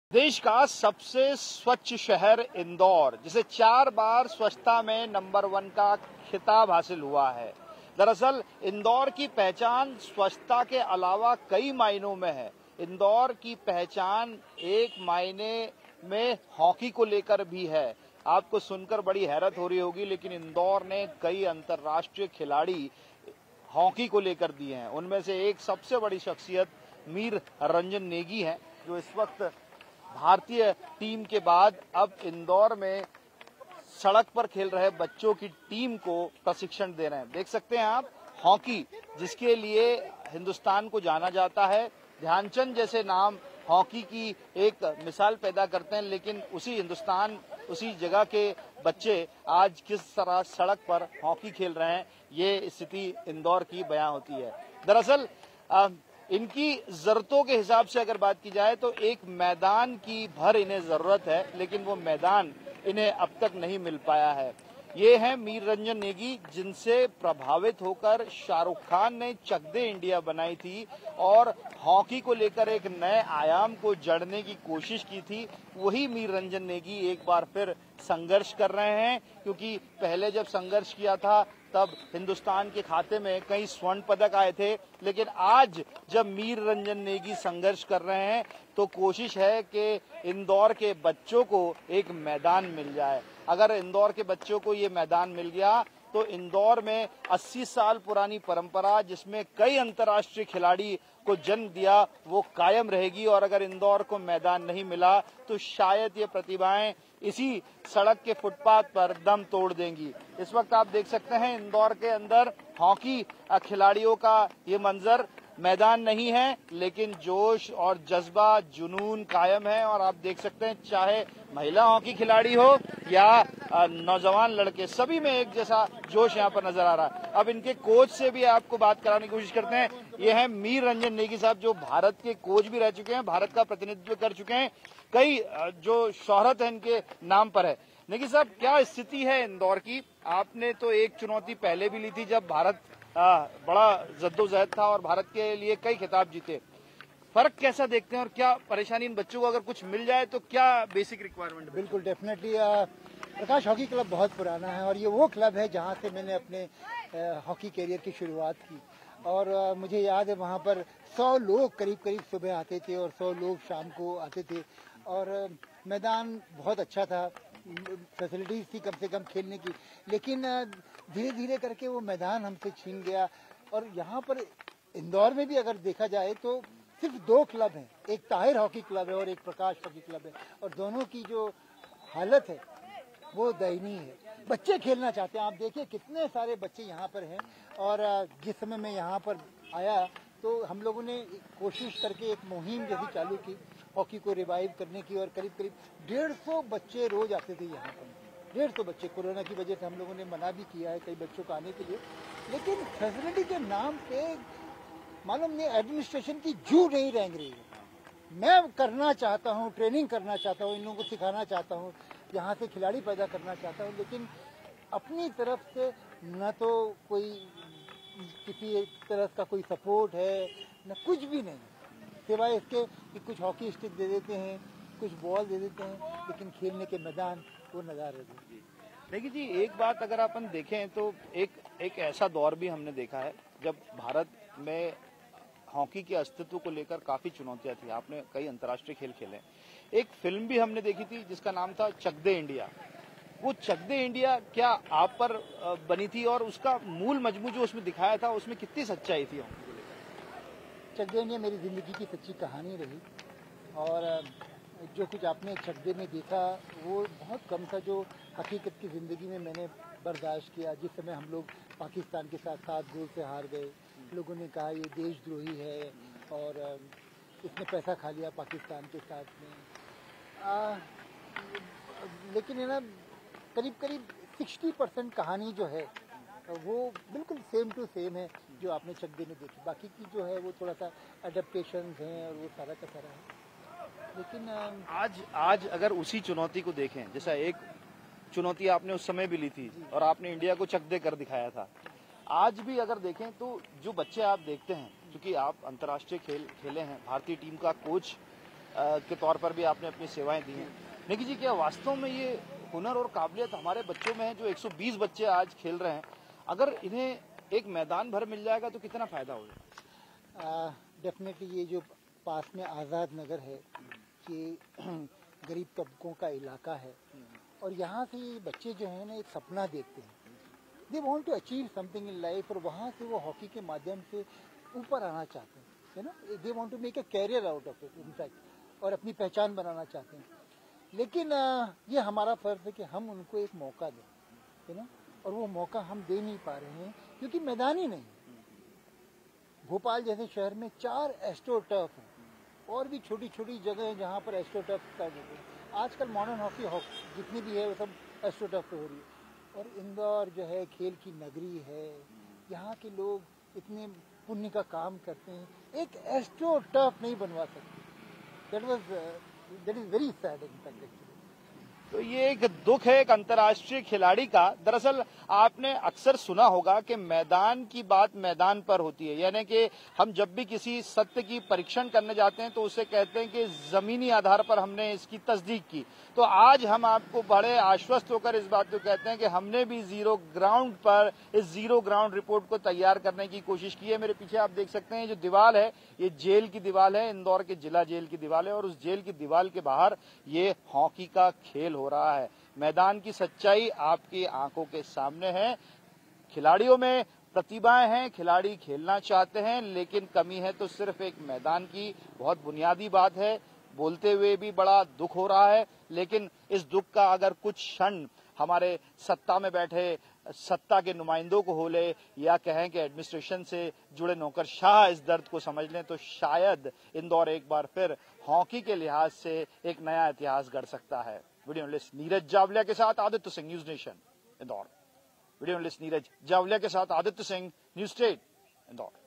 देश का सबसे स्वच्छ शहर इंदौर, जिसे 4 बार स्वच्छता में नंबर 1 का खिताब हासिल हुआ है। दरअसल इंदौर की पहचान स्वच्छता के अलावा कई मायनों में है। इंदौर की पहचान एक मायने में हॉकी को लेकर भी है। आपको सुनकर बड़ी हैरत हो रही होगी, लेकिन इंदौर ने कई अंतर्राष्ट्रीय खिलाड़ी हॉकी को लेकर दिए हैं। उनमें से एक सबसे बड़ी शख्सियत मीर रंजन नेगी है, जो इस वक्त भारतीय टीम के बाद अब इंदौर में सड़क पर खेल रहे बच्चों की टीम को प्रशिक्षण दे रहे हैं। देख सकते हैं आप, हॉकी जिसके लिए हिंदुस्तान को जाना जाता है, ध्यानचंद जैसे नाम हॉकी की एक मिसाल पैदा करते हैं, लेकिन उसी हिंदुस्तान, उसी जगह के बच्चे आज किस तरह सड़क पर हॉकी खेल रहे हैं, ये स्थिति इंदौर की बयां होती है। दरअसल इनकी जरूरतों के हिसाब से अगर बात की जाए तो एक मैदान की भर इन्हें जरूरत है, लेकिन वो मैदान इन्हें अब तक नहीं मिल पाया है। ये हैं मीर रंजन नेगी, जिनसे प्रभावित होकर शाहरुख खान ने चक दे इंडिया बनाई थी और हॉकी को लेकर एक नए आयाम को जड़ने की कोशिश की थी। वही मीर रंजन नेगी एक बार फिर संघर्ष कर रहे हैं, क्योंकि पहले जब संघर्ष किया था तब हिंदुस्तान के खाते में कई स्वर्ण पदक आए थे, लेकिन आज जब मीर रंजन नेगी संघर्ष कर रहे हैं तो कोशिश है कि इंदौर के बच्चों को एक मैदान मिल जाए। अगर इंदौर के बच्चों को ये मैदान मिल गया तो इंदौर में 80 साल पुरानी परंपरा, जिसमें कई अंतर्राष्ट्रीय खिलाड़ी को जन्म दिया, वो कायम रहेगी। और अगर इंदौर को मैदान नहीं मिला तो शायद ये प्रतिभाएं इसी सड़क के फुटपाथ पर दम तोड़ देंगी। इस वक्त आप देख सकते हैं इंदौर के अंदर हॉकी खिलाड़ियों का ये मंजर। मैदान नहीं है, लेकिन जोश और जज्बा, जुनून कायम है। और आप देख सकते हैं, चाहे महिला हॉकी खिलाड़ी हो या नौजवान लड़के, सभी में एक जैसा जोश यहाँ पर नजर आ रहा है। अब इनके कोच से भी आपको बात कराने की कोशिश करते हैं। ये हैं मीर रंजन नेगी साहब, जो भारत के कोच भी रह चुके हैं, भारत का प्रतिनिधित्व कर चुके हैं। कई जो शोहरत है इनके नाम पर है। नेगी साहब, क्या स्थिति है इंदौर की? आपने तो एक चुनौती पहले भी ली थी जब भारत बड़ा जद्दोजहद था और भारत के लिए कई खिताब जीते। फर्क कैसा देखते हैं और क्या परेशानी इन बच्चों को अगर कुछ मिल जाए तो क्या बेसिक रिक्वायरमेंट? बिल्कुल, डेफिनेटली प्रकाश हॉकी क्लब बहुत पुराना है और ये वो क्लब है जहाँ से मैंने अपने हॉकी कैरियर की शुरुआत की। और मुझे याद है वहाँ पर 100 लोग करीब सुबह आते थे और 100 लोग शाम को आते थे। और मैदान बहुत अच्छा था, फैसिलिटीज थी कम से कम खेलने की, लेकिन धीरे धीरे करके वो मैदान हमसे छीन गया। और यहाँ पर इंदौर में भी अगर देखा जाए तो सिर्फ 2 क्लब हैं, एक ताहिर हॉकी क्लब है और एक प्रकाश हॉकी क्लब है, और दोनों की जो हालत है वो दयनीय है। बच्चे खेलना चाहते हैं, आप देखिए कितने सारे बच्चे यहाँ पर हैं। और जिस समय मैं यहाँ पर आया तो हम लोगों ने कोशिश करके एक मुहिम जैसी चालू की हॉकी को रिवाइव करने की, और करीब 150 बच्चे रोज आते थे यहाँ पर। 150 बच्चे। कोरोना की वजह से हम लोगों ने मना भी किया है कई बच्चों को आने के लिए, लेकिन फैसिलिटी के नाम पे मालूम नहीं एडमिनिस्ट्रेशन की जू नहीं रेंग रही है। मैं करना चाहता हूँ, ट्रेनिंग करना चाहता हूँ, इन लोगों को सिखाना चाहता हूँ, यहाँ से खिलाड़ी पैदा करना चाहता हूँ, लेकिन अपनी तरफ से न तो कोई किसी एक तरह का कोई सपोर्ट है, न कुछ भी नहीं, सिवाय इसके कि कुछ हॉकी स्टिक दे देते हैं, कुछ बॉल दे देते हैं, लेकिन खेलने के मैदान वो नज़ारे देते। देखिए जी, एक बात अगर अपन देखें तो एक ऐसा दौर भी हमने देखा है जब भारत में हॉकी के अस्तित्व को लेकर काफी चुनौतियां थी। आपने कई अंतर्राष्ट्रीय खेल खेले। एक फिल्म भी हमने देखी थी जिसका नाम था चक दे इंडिया। वो चक दे इंडिया क्या आप पर बनी थी, और उसका मूल मजमू जो उसमें दिखाया था उसमें कितनी सच्चाई थी हॉकी को लेकर? चक दे इंडिया मेरी जिंदगी की सच्ची कहानी रही, और जो कुछ आपने चक दे में देखा वो बहुत कम था जो हकीकत की ज़िंदगी में मैंने बर्दाश्त किया। जिस समय हम लोग पाकिस्तान के साथ 7 गोल से हार गए, लोगों ने कहा ये देशद्रोही है और इसने पैसा खा लिया पाकिस्तान के साथ में। लेकिन है ना, करीब 60% कहानी जो है वो बिल्कुल सेम टू सेम है जो आपने चक दे में देखी। बाकी की जो है वो थोड़ा सा एडेप्टेशन हैं और वो सारा का सारा है। लेकिन आज अगर उसी चुनौती को देखें, जैसा एक चुनौती आपने उस समय भी ली थी और आपने इंडिया को चक दे कर दिखाया था, आज भी अगर देखें तो जो बच्चे आप देखते हैं, क्योंकि आप अंतर्राष्ट्रीय खेल खेले हैं, भारतीय टीम का कोच के तौर पर भी आपने अपनी सेवाएं दी हैं। निकी जी, क्या वास्तव में ये हुनर और काबिलियत हमारे बच्चों में है जो 120 बच्चे आज खेल रहे हैं, अगर इन्हें एक मैदान भर मिल जाएगा तो कितना फायदा होगा? डेफिनेटली ये जो पास में आज़ाद नगर है, ये गरीब तबकों का इलाका है और यहाँ से ये बच्चे जो हैं ना एक सपना देखते हैं, they want to achieve something in life, और वहाँ से वो हॉकी के माध्यम से ऊपर आना चाहते हैं, you know, they want to make a career out of it in fact, और अपनी पहचान बनाना चाहते हैं। लेकिन ये हमारा फर्ज है कि हम उनको एक मौका दें, यू नो, और वो मौका हम दे नहीं पा रहे हैं क्योंकि मैदान ही नहीं। भोपाल जैसे शहर में 4 एस्ट्रो टर्फ हैं और भी छोटी छोटी जगह हैं जहाँ पर एस्ट्रो टर्फ कर देते हैं। आजकल मॉडर्न हॉकी जितनी भी है वो सब एस्ट्रो टर्फ पे हो रही है। और इंदौर जो है खेल की नगरी है, यहाँ के लोग इतने पुण्य का काम करते हैं, एक एस्ट्रो टर्फ नहीं बनवा सकते। That is very sad in fact. तो ये एक दुख है एक अंतर्राष्ट्रीय खिलाड़ी का। दरअसल आपने अक्सर सुना होगा कि मैदान की बात मैदान पर होती है, यानी कि हम जब भी किसी सत्य की परीक्षण करने जाते हैं तो उसे कहते हैं कि जमीनी आधार पर हमने इसकी तस्दीक की। तो आज हम आपको बड़े आश्वस्त होकर इस बात को कहते हैं कि हमने भी जीरो ग्राउंड पर इस जीरो ग्राउंड रिपोर्ट को तैयार करने की कोशिश की है। मेरे पीछे आप देख सकते हैं जो दीवार है ये जेल की दीवार है, इंदौर के जिला जेल की दीवार है, और उस जेल की दीवार के बाहर ये हॉकी का खेल हो रहा है। मैदान की सच्चाई आपकी आंखों के सामने है। खिलाड़ियों में प्रतिभाएं हैं, खिलाड़ी खेलना चाहते हैं, लेकिन कमी है तो सिर्फ एक मैदान की। बहुत बुनियादी बात है, बोलते हुए भी बड़ा दुख हो रहा है, लेकिन इस दुख का अगर कुछ क्षण हमारे सत्ता में बैठे सत्ता के नुमाइंदों को हो ले या कहें कि एडमिनिस्ट्रेशन से जुड़े नौकरशाह इस दर्द को समझ लें तो शायद इंदौर एक बार फिर हॉकी के लिहाज से एक नया इतिहास गढ़ सकता है। वीडियो जर्नलिस्ट नीरज जावलिया के साथ Aditya Singh, News Nation, Indore. Video journalist Neeraj Jawaliya के साथ आदित्य सिंह, न्यूज स्टेट, इंदौर।